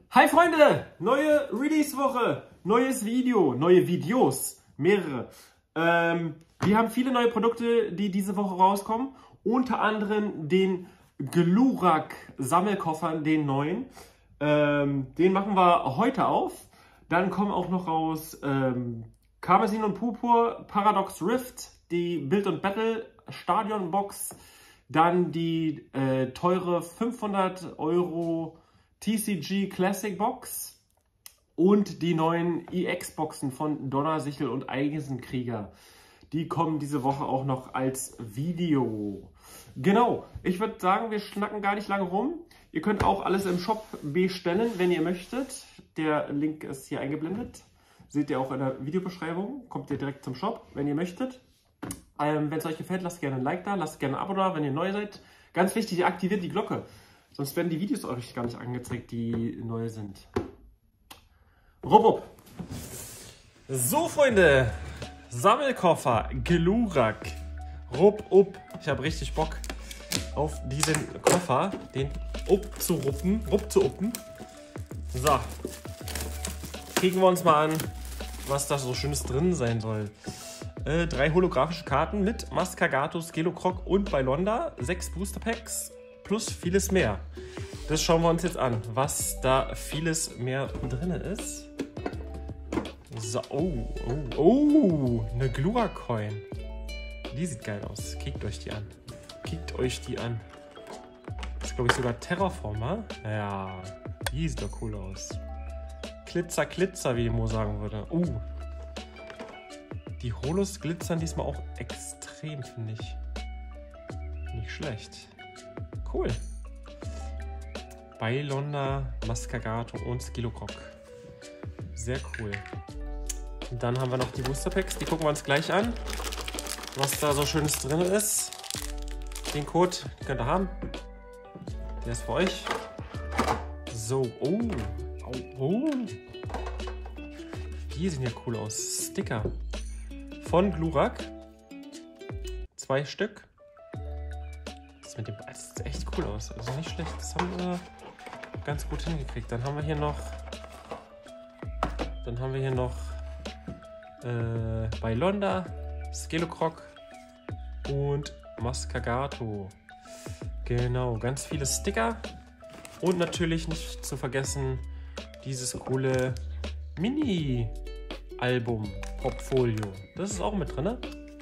Hi Freunde, neue Release-Woche, neues Video, neue Videos, mehrere. Wir haben viele neue Produkte, die diese Woche rauskommen. Unter anderem den Glurak Sammelkoffern, den neuen. Den machen wir heute auf. Dann kommen auch noch raus Karmesin und Purpur, Paradox Rift, die Build and Battle Stadion Box. Dann die teure 500 € TCG Classic Box und die neuen EX-Boxen von Donnersichel und Eisenkrieger. Die kommen diese Woche auch noch als Video. Genau, ich würde sagen, wir schnacken gar nicht lange rum. Ihr könnt auch alles im Shop bestellen, wenn ihr möchtet. Der Link ist hier eingeblendet. Seht ihr auch in der Videobeschreibung. Kommt ihr direkt zum Shop, wenn ihr möchtet. Wenn es euch gefällt, lasst gerne ein Like da, lasst gerne ein Abo da, wenn ihr neu seid. Ganz wichtig, aktiviert die Glocke. Sonst werden die Videos euch gar nicht angezeigt, die neu sind. Rupp. So, Freunde. Sammelkoffer, Glurak. Rupp. Ich habe richtig Bock auf diesen Koffer, den rupp zu uppen. So. Gucken wir uns mal an, was da so Schönes drin sein soll. 3 holographische Karten mit Mascagato, Skelocroc und Bylonda. 6 Booster Packs. Plus vieles mehr. Das schauen wir uns jetzt an, was da vieles mehr drin ist. So, oh, eine Glurak-Coin. Die sieht geil aus. Kickt euch die an. Das ist, glaube ich, sogar Terraformer. Ja, die sieht doch cool aus. Glitzer, wie die Mo sagen würde. Die Holos glitzern diesmal auch extrem, finde ich. Nicht schlecht. Cool. Bylonda, Mascagato und Skelocroc. Sehr cool. Und dann haben wir noch die Booster Packs. Die gucken wir uns gleich an. Was da so Schönes drin ist. Den Code könnt ihr haben. Der ist für euch. So, Die sehen ja cool aus. Sticker von Glurak. 2 Stück. Das sieht echt cool aus. Also nicht schlecht. Das haben wir ganz gut hingekriegt. Dann haben wir hier noch Bylonda, Skelocroc und Mascagato. Genau, ganz viele Sticker. Und natürlich nicht zu vergessen dieses coole Mini-Album-Portfolio. Das ist auch mit drin, ne?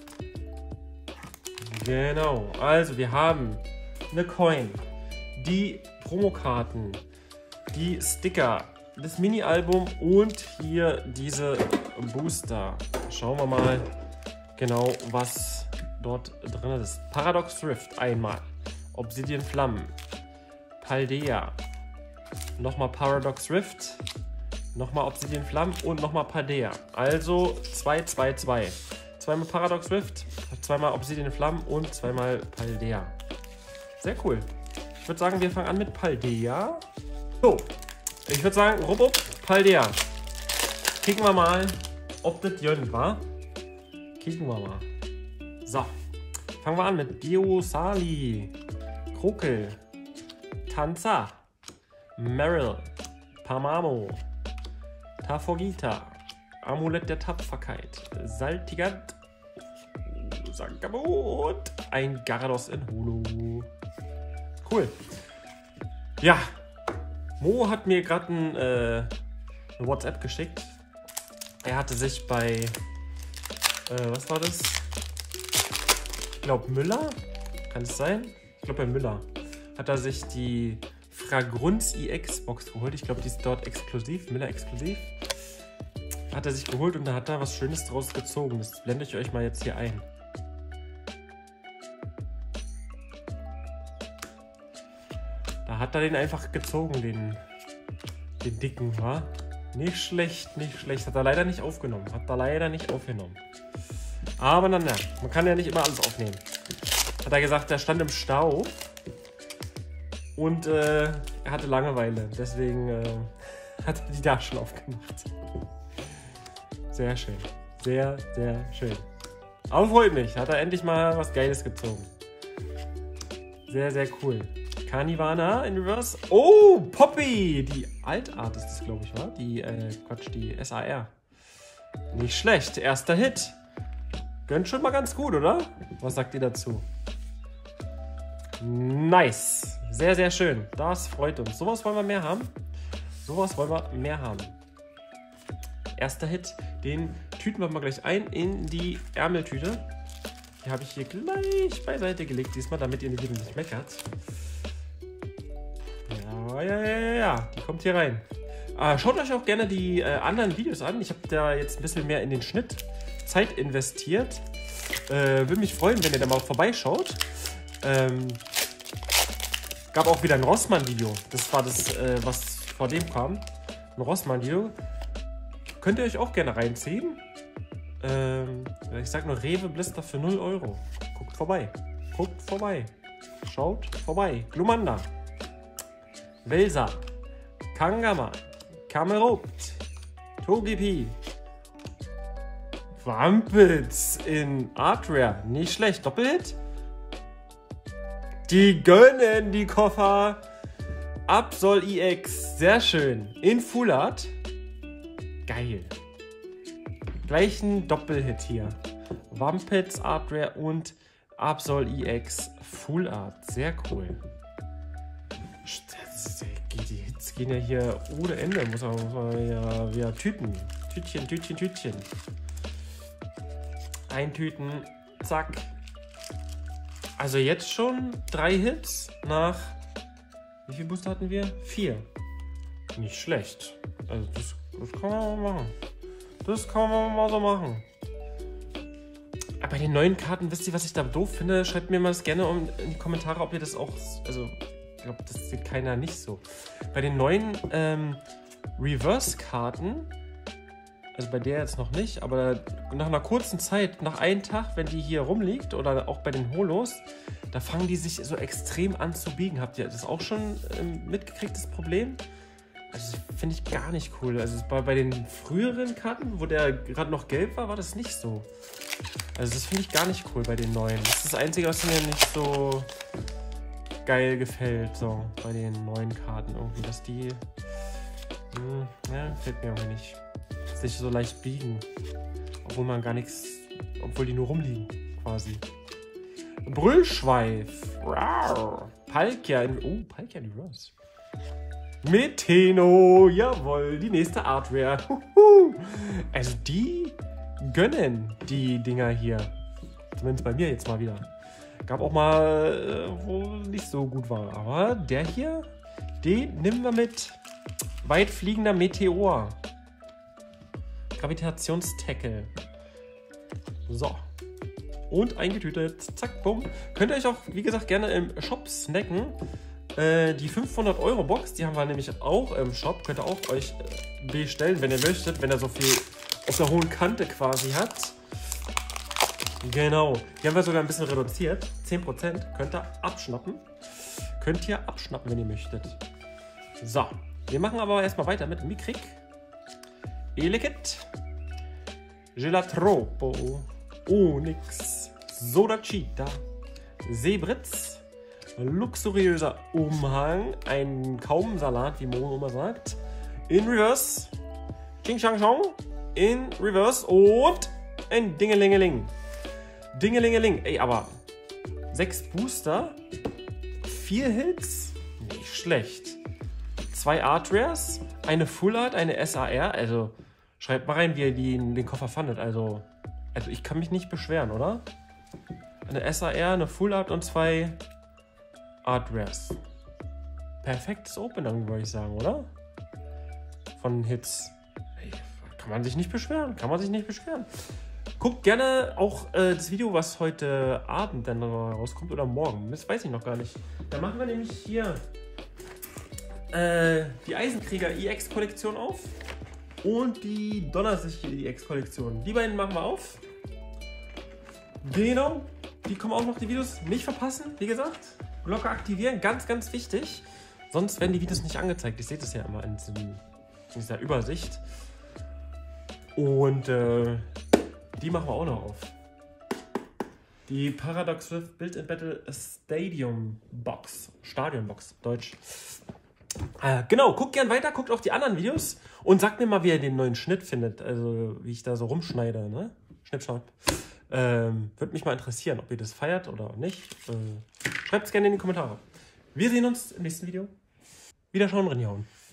Genau, also wir haben eine Coin, die Promokarten, die Sticker, das Mini-Album und hier diese Booster. Schauen wir mal genau, was dort drin ist. Paradox Rift einmal, Obsidian Flammen, Paldea, nochmal Paradox Rift, nochmal Obsidian Flammen und nochmal Paldea. Also 2. Zweimal Paradox Rift, zweimal Obsidian Flammen und zweimal Paldea. Sehr cool. Ich würde sagen, wir fangen an mit Paldea. So, ich würde sagen, rupp, Paldea. Kicken wir mal, ob das Jön war. Kicken wir mal. So, fangen wir an mit Geosali, Krokel, Tanza, Meryl, Pamamo, Tafogita, Amulett der Tapferkeit, Saltigant, Sankabot, ein Gyarados in Holo. Cool. Ja, Mo hat mir gerade ein WhatsApp geschickt. Er hatte sich bei, was war das? Ich glaube Müller, kann es sein? Ich glaube bei Müller hat er sich die Fragrunz EX Box geholt. Ich glaube, die ist dort exklusiv, Müller exklusiv. Hat er sich geholt und da hat er was Schönes draus gezogen. Das blende ich euch mal jetzt hier ein. Da hat er den einfach gezogen, den dicken, wa? Nicht schlecht. Hat er leider nicht aufgenommen. Aber na, man kann ja nicht immer alles aufnehmen. Hat er gesagt, der stand im Stau. Und er hatte Langeweile. Deswegen hat er die da schon aufgemacht. Sehr schön. Sehr schön. Aber freut mich. Hat er endlich mal was Geiles gezogen. Sehr cool. Carnivana in Reverse. Oh, Poppy! Die Altart ist das, glaube ich, wa? Die, Quatsch, die SAR. Nicht schlecht. Erster Hit. Gönnt schon mal ganz gut, oder? Was sagt ihr dazu? Nice. Sehr, sehr schön. Das freut uns. Sowas wollen wir mehr haben. Sowas wollen wir mehr haben. Erster Hit. Den tüten wir mal gleich ein in die Ärmeltüte. Die habe ich hier gleich beiseite gelegt diesmal, damit ihr wieder nicht meckert. Ja. Die kommt hier rein. Schaut euch auch gerne die anderen Videos an. Ich habe da jetzt ein bisschen mehr in den Schnitt Zeit investiert. Würde mich freuen, wenn ihr da mal vorbeischaut. Gab auch wieder ein Rossmann-Video. Das war das, was vor dem kam. Ein Rossmann-Video. Könnt ihr euch auch gerne reinziehen. Ich sag nur Rewe Blister für 0 €. Guckt vorbei. Guckt vorbei. Schaut vorbei. Glumanda. Welsa. Kangama. Kamerupt. Togepi. Wampels in Artrare. Nicht schlecht. Doppelhit. Die gönnen die Koffer. Absol EX. Sehr schön. In Full Art. Geil. Gleich ein Doppelhit hier. Wampets Artrare und Absol EX Full Art. Sehr cool. Die Hits gehen ja hier ohne Ende. Muss man ja wieder tüten. Tütchen. Eintüten. Zack. Also jetzt schon 3 Hits nach... Wie viele Booster hatten wir? 4. Nicht schlecht. Also das kann man mal machen. Das kann man mal so machen. Aber bei den neuen Karten, wisst ihr, was ich da doof finde? Schreibt mir mal das gerne in die Kommentare, ob ihr das auch... Also, ich glaube, das sieht keiner nicht so. Bei den neuen Reverse-Karten, also bei der jetzt noch nicht, aber nach einer kurzen Zeit, nach einem Tag, wenn die hier rumliegt, oder auch bei den Holos, da fangen die sich so extrem an zu biegen. Habt ihr das auch schon mitgekriegt, das Problem? Also das finde ich gar nicht cool. Also bei den früheren Karten, wo der gerade noch gelb war, war das nicht so. Also das finde ich gar nicht cool bei den neuen. Das ist das Einzige, was mir nicht so geil gefällt, so bei den neuen Karten irgendwie, dass die, ja, gefällt mir irgendwie nicht, sich so leicht biegen, obwohl man gar nichts, obwohl die nur rumliegen, quasi. Brüllschweif, Palkia in Reverse. Meteno, jawohl, die nächste Artware. Also die gönnen die Dinger hier. Zumindest bei mir jetzt mal wieder. Gab auch mal, wo nicht so gut war. Aber der hier, den nehmen wir mit. Weitfliegender Meteor. Gravitationstackle. So. Und eingetütet. Zack, bumm. Könnt ihr euch auch, wie gesagt, gerne im Shop snacken. Die 500 € Box, die haben wir nämlich auch im Shop. Könnt ihr auch euch bestellen, wenn ihr möchtet, wenn er so viel auf der hohen Kante quasi hat. Genau. Die haben wir sogar ein bisschen reduziert. 10% könnt ihr abschnappen. Könnt ihr abschnappen, wenn ihr möchtet. So. Wir machen aber erstmal weiter mit Mikrik. Elekit. Gelatropo. Onyx. Sodachita. Sebritz. Luxuriöser Umhang. Ein Kaumsalat, wie Mono immer sagt. In Reverse. Ching Chang Chong. In Reverse. Und ein Dingelingeling. Dingelingeling. Ey, aber 6 Booster. 4 Hits. Nicht schlecht. 2 Art Rares. Eine Full Art, eine SAR. Also schreibt mal rein, wie ihr den Koffer fandet. Also ich kann mich nicht beschweren, oder? Eine SAR, eine Full Art und 2 Art Rares. Perfektes Opening, würde ich sagen, oder? Von Hits. Hey, kann man sich nicht beschweren. Kann man sich nicht beschweren. Guckt gerne auch das Video, was heute Abend dann rauskommt oder morgen. Das weiß ich noch gar nicht. Da machen wir nämlich hier die Eisenkrieger EX-Kollektion auf und die Donnersicher EX-Kollektion. Die beiden machen wir auf. Genau. Die kommen auch noch, die Videos. Nicht verpassen, wie gesagt. Glocke aktivieren, ganz, ganz wichtig. Sonst werden die Videos nicht angezeigt. Ich sehe das ja immer in dieser Übersicht. Und die machen wir auch noch auf. Die Paradox Swift Built-in Battle Stadium Box. Stadion Box, Deutsch. Genau, guckt gern weiter, guckt auch die anderen Videos und sagt mir mal, wie ihr den neuen Schnitt findet. Also, wie ich da so rumschneide, ne? Schnipp, schnapp. Würde mich mal interessieren, ob ihr das feiert oder nicht. Schreibt es gerne in die Kommentare. Wir sehen uns im nächsten Video. Wieder schauen, reinhauen.